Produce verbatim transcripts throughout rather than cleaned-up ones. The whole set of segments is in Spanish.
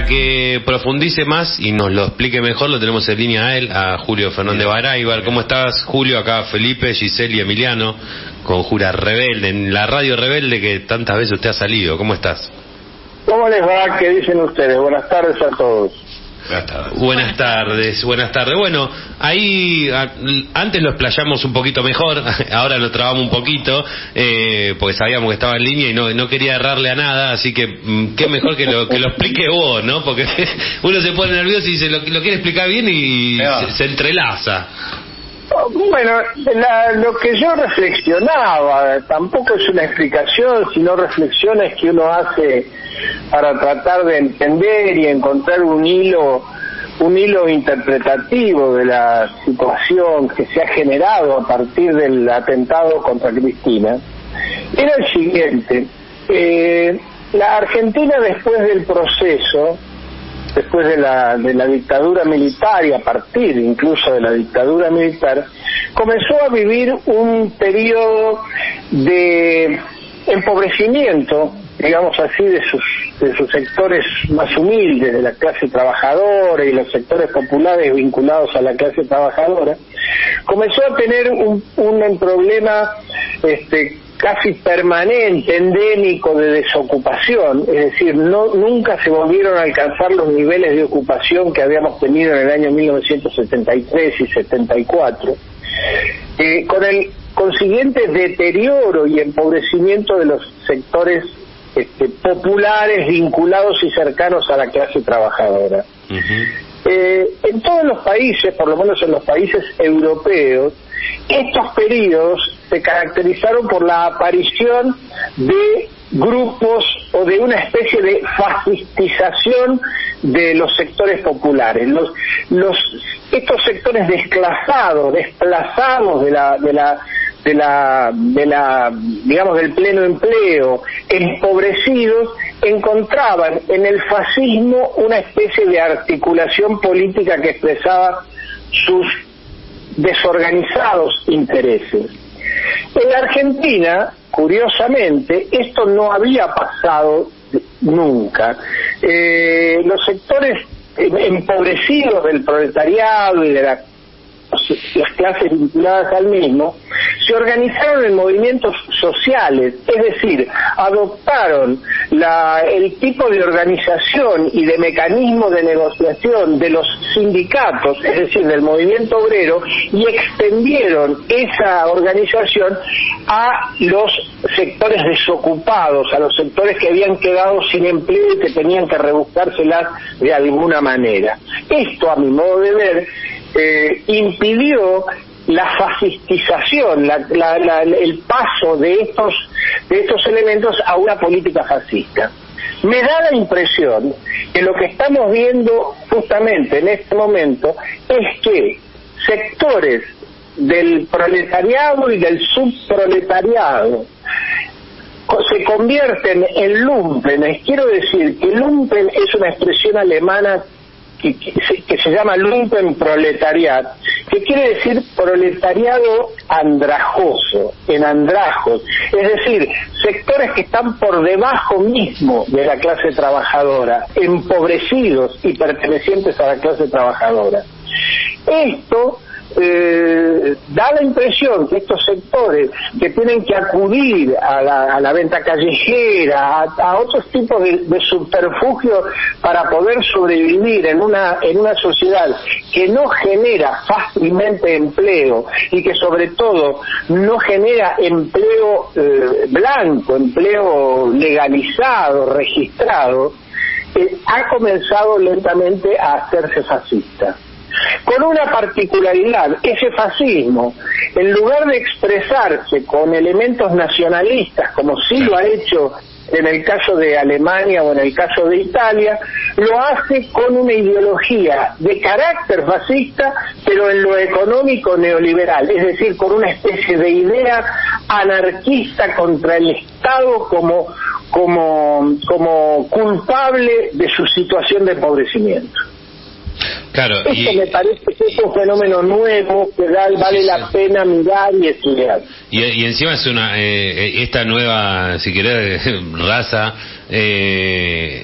que profundice más y nos lo explique mejor, lo tenemos en línea a él, a Julio Fernández Baraybar. ¿Cómo estás, Julio? Acá Felipe, Giselle y Emiliano, Conjura Rebelde, en la radio Rebelde que tantas veces usted ha salido. ¿Cómo estás? ¿Cómo les va? ¿Qué dicen ustedes? Buenas tardes a todos. Buenas tardes. Buenas tardes, buenas tardes. Bueno, ahí a, antes lo explayamos un poquito mejor, ahora lo trabamos un poquito, eh, porque sabíamos que estaba en línea y no, no quería errarle a nada, así que mmm, qué mejor que lo, que lo explique vos, ¿no? Porque uno se pone nervioso y dice, lo, lo quiere explicar bien y se, se entrelaza. Bueno, la, lo que yo reflexionaba, tampoco es una explicación, sino reflexiones que uno hace para tratar de entender y encontrar un hilo, un hilo interpretativo de la situación que se ha generado a partir del atentado contra Cristina, era el siguiente. Eh, la Argentina, después del proceso, después de la, de la dictadura militar y a partir incluso de la dictadura militar, comenzó a vivir un periodo de empobrecimiento, digamos así, de sus, de sus sectores más humildes, de la clase trabajadora y los sectores populares vinculados a la clase trabajadora. Comenzó a tener un, un problema este, casi permanente, endémico de desocupación, es decir, no nunca se volvieron a alcanzar los niveles de ocupación que habíamos tenido en el año mil novecientos setenta y tres y setenta y cuatro, eh, con el consiguiente deterioro y empobrecimiento de los sectores este, populares vinculados y cercanos a la clase trabajadora. Uh-huh. Eh, en todos los países, por lo menos en los países europeos, estos periodos se caracterizaron por la aparición de grupos o de una especie de fascistización de los sectores populares. Los, los, estos sectores desclasados, desplazados de la, de la, de la, de la, digamos, del pleno empleo, empobrecidos, encontraban en el fascismo una especie de articulación política que expresaba sus desorganizados intereses. En la Argentina, curiosamente, esto no había pasado nunca. Eh, los sectores empobrecidos del proletariado y de la, las clases vinculadas al mismo se organizaron en movimientos sociales, es decir, adoptaron la, el tipo de organización y de mecanismo de negociación de los sindicatos, es decir, del movimiento obrero, y extendieron esa organización a los sectores desocupados, a los sectores que habían quedado sin empleo y que tenían que rebuscárselas de alguna manera. Esto, a mi modo de ver, eh, impidió la fascistización, la, la, la, el paso de estos, de estos elementos a una política fascista. Me da la impresión que lo que estamos viendo justamente en este momento es que sectores del proletariado y del subproletariado se convierten en lumpenes. Quiero decir que lumpen es una expresión alemana que, que, se, que se llama Lumpenproletariat, que quiere decir proletariado andrajoso, en andrajos, es decir, sectores que están por debajo mismo de la clase trabajadora, empobrecidos y pertenecientes a la clase trabajadora. Esto Eh, da la impresión que estos sectores que tienen que acudir a la, a la venta callejera, a, a otros tipos de, de subterfugios para poder sobrevivir en una en una sociedad que no genera fácilmente empleo y que sobre todo no genera empleo eh, blanco, empleo legalizado, registrado, eh, ha comenzado lentamente a hacerse fascista. Con una particularidad: ese fascismo, en lugar de expresarse con elementos nacionalistas, como sí lo ha hecho en el caso de Alemania o en el caso de Italia, lo hace con una ideología de carácter fascista, pero en lo económico neoliberal, es decir, con una especie de idea anarquista contra el Estado como, como, como culpable de su situación de empobrecimiento. Claro, Esto y, me parece que es un fenómeno nuevo que vale sí, la sí. pena mirar y estudiar. Y, y encima es una eh, esta nueva, si querés, raza, eh,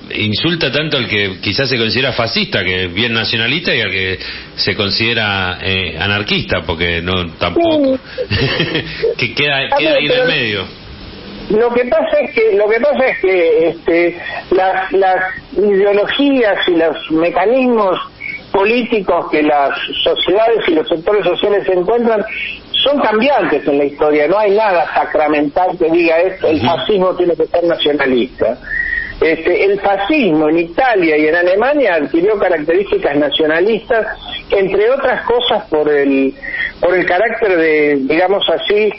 insulta tanto al que quizás se considera fascista, que es bien nacionalista, y al que se considera eh, anarquista, porque no tampoco que queda queda ahí en el medio. Lo que pasa es que lo que pasa es que este, las, las ideologías y los mecanismos políticos que las sociedades y los sectores sociales se encuentran son cambiantes en la historia. No hay nada sacramental que diga esto, el fascismo tiene que ser nacionalista. Este, el fascismo en Italia y en Alemania adquirió características nacionalistas, entre otras cosas por el por el carácter de, digamos así,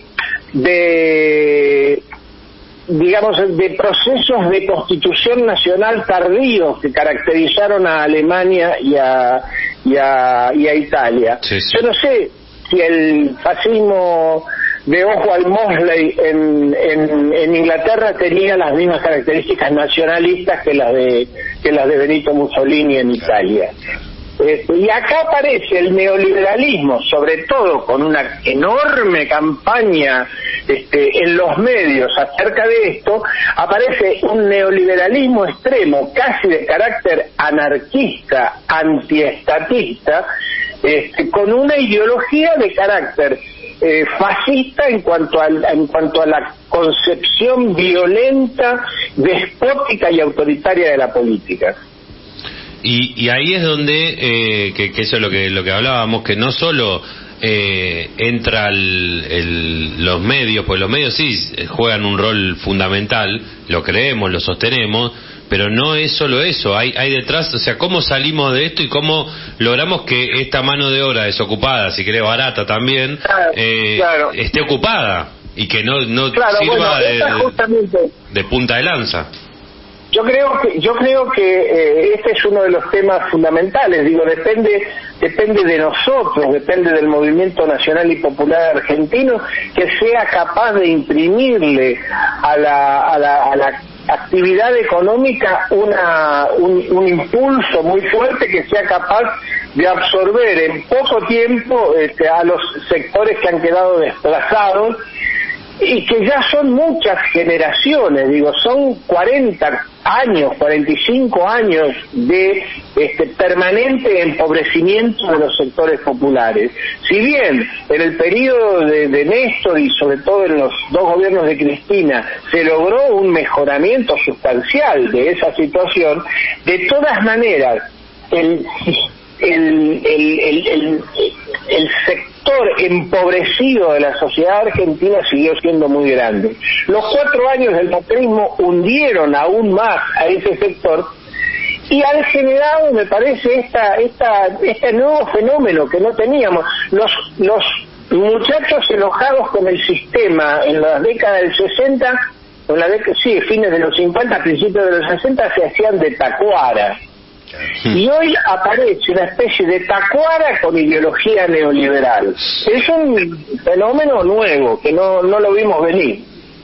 de digamos de procesos de constitución nacional tardíos que caracterizaron a Alemania y a y a, y a Italia. Sí, sí. Yo no sé si el fascismo de ojo al Mosley en, en, en Inglaterra tenía las mismas características nacionalistas que las de que las de Benito Mussolini en Italia. Este, y acá aparece el neoliberalismo, sobre todo con una enorme campaña este, en los medios acerca de esto. Aparece un neoliberalismo extremo, casi de carácter anarquista, antiestatista, este, con una ideología de carácter eh, fascista en cuanto a, en cuanto a la concepción violenta, despótica y autoritaria de la política. Y, y ahí es donde, eh, que, que eso es lo que lo que hablábamos, que no solo eh, entra el, el, los medios, pues los medios sí juegan un rol fundamental, lo creemos, lo sostenemos, pero no es solo eso, hay, hay detrás, o sea, cómo salimos de esto y cómo logramos que esta mano de obra desocupada, si querés barata también, claro, eh, claro. esté ocupada y que no, no claro, sirva bueno, de, justamente... de punta de lanza. Yo creo que yo creo que eh, este es uno de los temas fundamentales. Digo, depende depende de nosotros, depende del movimiento nacional y popular argentino que sea capaz de imprimirle a la a la, a la actividad económica una un, un impulso muy fuerte, que sea capaz de absorber en poco tiempo este, a los sectores que han quedado desplazados y que ya son muchas generaciones, digo, son cuarenta años, cuarenta y cinco años de este permanente empobrecimiento de los sectores populares. Si bien en el periodo de, de Néstor y sobre todo en los dos gobiernos de Cristina se logró un mejoramiento sustancial de esa situación, de todas maneras el el, el, el, el, el sector empobrecido de la sociedad argentina siguió siendo muy grande. Los cuatro años del macrismo hundieron aún más a ese sector y han generado, me parece, esta, esta, este nuevo fenómeno que no teníamos. Los, los muchachos enojados con el sistema en la década del sesenta, en la década, sí, fines de los cincuenta, principios de los sesenta, se hacían de tacuara. Y hoy aparece una especie de tacuara con ideología neoliberal. Es un fenómeno nuevo que no, no lo vimos venir.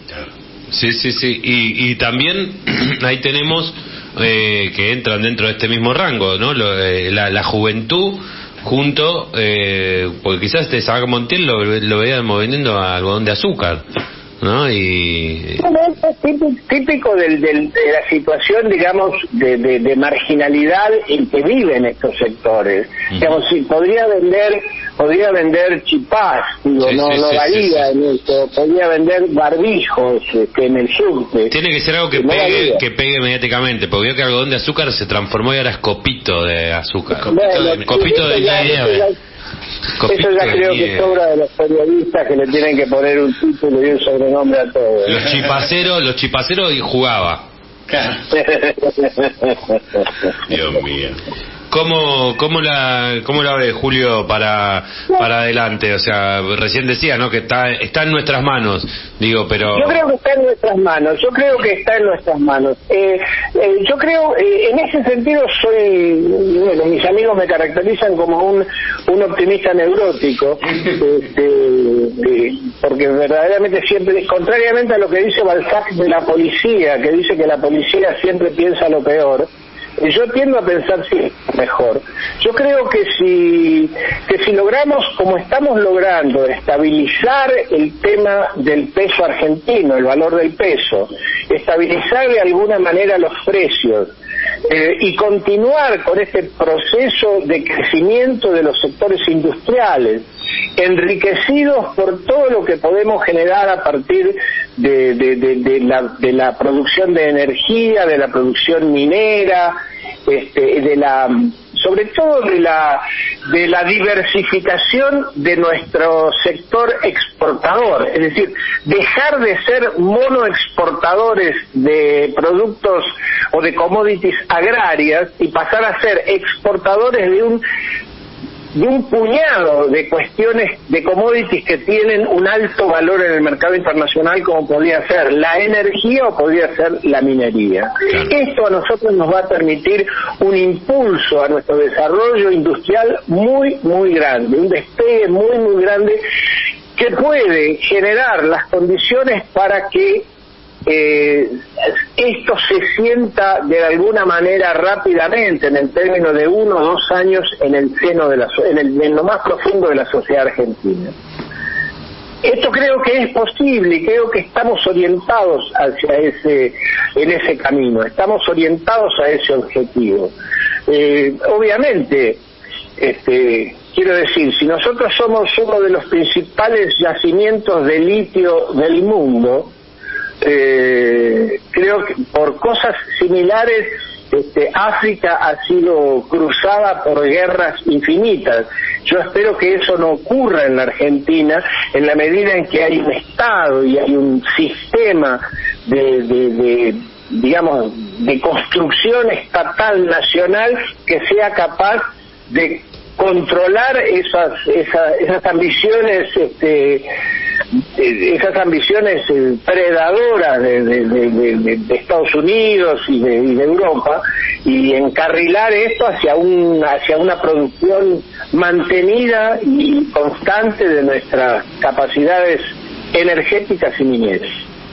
Sí, sí, sí. Y, y también ahí tenemos eh, que entran dentro de este mismo rango, ¿no? Lo, eh, la, la juventud junto, eh, porque quizás este Sabac Montiel lo, lo veíamos vendiendo a algodón de azúcar, ¿no? Y bueno, es típico, típico del, del, de la situación, digamos, de, de, de marginalidad en que viven estos sectores. Uh-huh. Digamos, si podría vender, podría vender chipás, digo, sí, no, sí, no sí, varía sí, sí. en esto, podría vender barbijos este, en el subte. Tiene que ser algo que, que pegue, no que pegue mediáticamente, porque veo que algodón de azúcar se transformó y ahora es copito de azúcar. Copito, bueno, de, copito de ya, nieve. Eso ya creo que sobra de los periodistas que le tienen que poner un título y un sobrenombre a todo. Los chipaceros, los chipaceros y jugaba. Claro. Dios mío. ¿Cómo, cómo la cómo la ve, Julio, para para adelante? O sea, recién decía, ¿no?, que está está en nuestras manos, digo, pero... Yo creo que está en nuestras manos, yo creo que está en nuestras manos. Eh, eh, yo creo, eh, en ese sentido soy, bueno, mis amigos me caracterizan como un, un optimista neurótico, este, eh, porque verdaderamente siempre, contrariamente a lo que dice Balzac de la policía, que dice que la policía siempre piensa lo peor, yo tiendo a pensar sí, mejor. Yo creo que si que si logramos, como estamos logrando, estabilizar el tema del peso argentino, el valor del peso, estabilizar de alguna manera los precios, eh, y continuar con este proceso de crecimiento de los sectores industriales, enriquecidos por todo lo que podemos generar a partir de, de, de, de, la, de la producción de energía, de la producción minera, este, de la, sobre todo de la, de la diversificación de nuestro sector exportador, es decir, dejar de ser monoexportadores de productos o de commodities agrarias y pasar a ser exportadores de un de un puñado de cuestiones de commodities que tienen un alto valor en el mercado internacional, como podría ser la energía o podría ser la minería. Claro. Esto a nosotros nos va a permitir un impulso a nuestro desarrollo industrial muy, muy grande, un despegue muy, muy grande que puede generar las condiciones para que Eh, esto se sienta de alguna manera rápidamente, en el término de uno o dos años, en el seno de la, en, el, en lo más profundo de la sociedad argentina. Esto creo que es posible y creo que estamos orientados hacia ese, en ese camino, estamos orientados a ese objetivo. Eh, obviamente, este, quiero decir, si nosotros somos uno de los principales yacimientos de litio del mundo, Eh, creo que por cosas similares este, África ha sido cruzada por guerras infinitas. Yo espero que eso no ocurra en la Argentina, en la medida en que hay un Estado y hay un sistema de, de, de digamos, de construcción estatal nacional que sea capaz de controlar esas esas, esas ambiciones este, esas ambiciones predadoras de, de, de, de, de Estados Unidos y de, y de Europa, y encarrilar esto hacia un hacia una producción mantenida y constante de nuestras capacidades energéticas y mineras.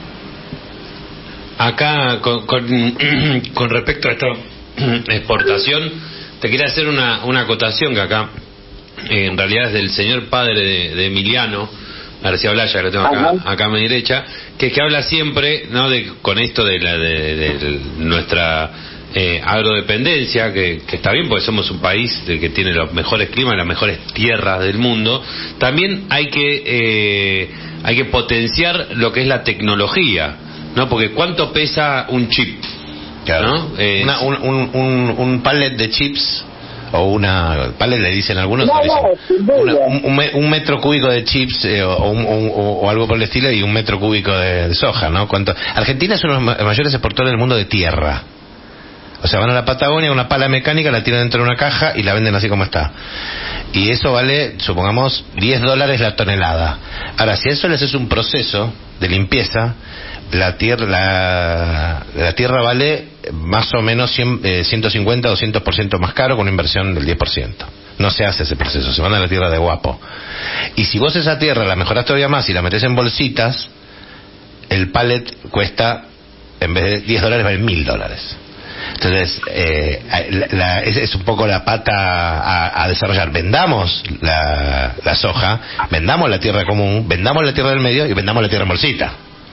Acá con, con, con respecto a esta exportación, te quería hacer una, una acotación que acá eh, en realidad es del señor padre de, de Emiliano García Blaya, que lo tengo acá, acá a mi derecha, que es que habla siempre, ¿no?, de, con esto de, la, de, de nuestra eh, agrodependencia, que, que está bien porque somos un país de que tiene los mejores climas, las mejores tierras del mundo. También hay que eh, hay que potenciar lo que es la tecnología, ¿no? Porque ¿cuánto pesa un chip? Claro. ¿No? Eh, una, un, un, un, un pallet de chips, o una pallet le dicen algunos, no, dicen, no, una, un, un metro cúbico de chips eh, o, un, o, o algo por el estilo, y un metro cúbico de, de soja, ¿no? ¿Cuánto? Argentina es uno de los mayores exportadores del mundo de tierra. O sea, van a la Patagonia, una pala mecánica, la tiran dentro de una caja y la venden así como está. Y eso vale, supongamos, diez dólares la tonelada. Ahora, si a eso le haces un proceso de limpieza, la tierra la, la tierra vale más o menos cien, eh, ciento cincuenta a doscientos por ciento más caro, con una inversión del diez por ciento. No se hace ese proceso, se van a la tierra de guapo. Y si vos esa tierra la mejorás todavía más y la metés en bolsitas, el pallet cuesta, en vez de diez dólares, vale mil dólares. Entonces, eh, la, la, es, es un poco la pata a, a desarrollar. Vendamos la, la soja, vendamos la tierra común, vendamos la tierra del medio y vendamos la tierra en bolsita.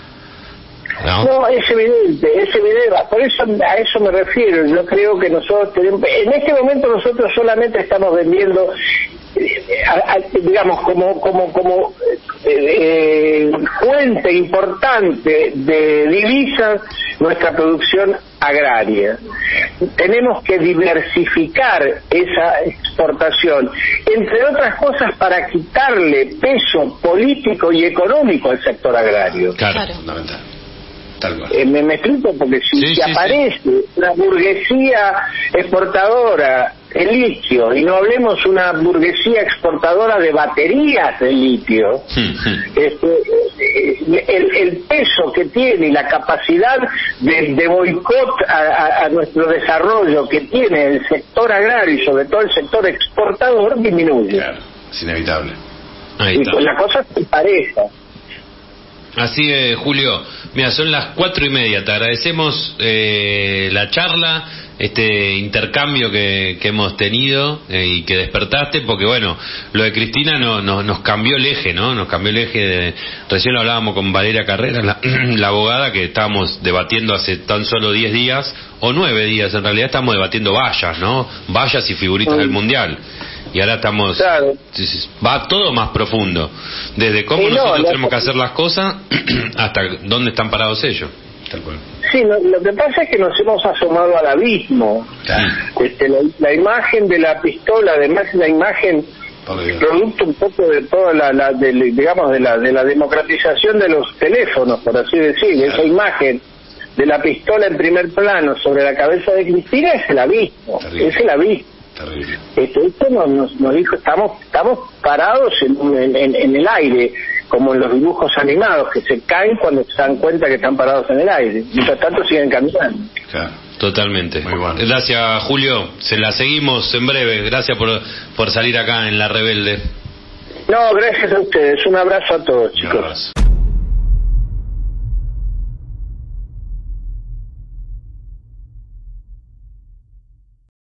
¿No? No, es evidente, es evidente, por eso a eso me refiero. Yo creo que nosotros tenemos, en este momento nosotros solamente estamos vendiendo, eh, a, a, digamos, como como como eh, fuente importante de divisas nuestra producción agraria. Tenemos que diversificar esa exportación, entre otras cosas para quitarle peso político y económico al sector agrario. Claro, claro. Fundamental. Eh, me, me explico, porque si, sí, si sí, aparece sí. una burguesía exportadora de litio, y no hablemos una burguesía exportadora de baterías de litio, sí, sí. Este, el, el peso que tiene y la capacidad de, de boicot a, a, a nuestro desarrollo que tiene el sector agrario y sobre todo el sector exportador disminuye. Claro, es inevitable. Ahí y está. pues la cosa se pareja. Así es, Julio. Mira, son las cuatro y media. Te agradecemos eh, la charla. este intercambio que, que hemos tenido eh, y que despertaste, porque bueno, lo de Cristina no, no, nos cambió el eje, ¿no? Nos cambió el eje de, recién lo hablábamos con Valeria Carrera, la, la abogada, que estábamos debatiendo hace tan solo diez días, o nueve días en realidad, estamos debatiendo vallas, ¿no? Vallas y figuritas del Mundial. Y ahora estamos, claro, va todo más profundo, desde cómo sí, nosotros no, tenemos que hacer las cosas hasta dónde están parados ellos. Tal cual. Sí, lo, lo que pasa es que nos hemos asomado al abismo. Claro. Este, la, la imagen de la pistola, además la imagen producto un poco de toda la, la de, digamos de la de la democratización de los teléfonos, por así decir. Claro. Esa imagen de la pistola en primer plano sobre la cabeza de Cristina es el abismo. Terrible. Es el abismo. Terrible. Esto, esto nos, nos, nos dijo, estamos estamos parados en, en, en el aire, como en los dibujos animados, que se caen cuando se dan cuenta que están parados en el aire. Mientras tanto siguen caminando. Claro, totalmente. Muy bueno. Gracias, Julio. Se la seguimos en breve. Gracias por, por salir acá en La Rebelde. No, gracias a ustedes. Un abrazo a todos, chicos.